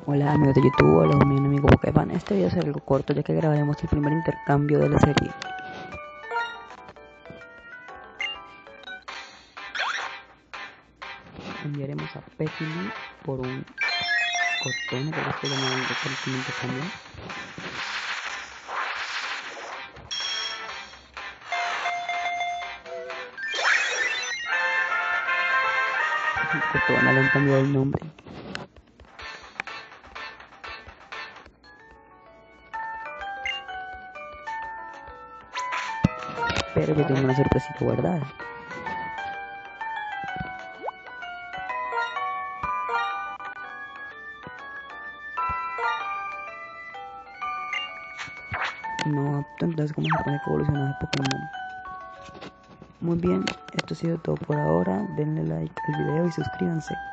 Hola amigos de YouTube, hola mi amigo Pokémon. Este video será algo corto ya que grabaremos el primer intercambio de la serie. Enviaremos a Petili por un cortón, que estoy llamando el intercambio. Cortón, le han cambiado el nombre. Pero yo tengo una sorpresita guardada. No apto, entonces como se supone que evoluciona de Pokémon. Muy bien, esto ha sido todo por ahora. Denle like al video y suscríbanse.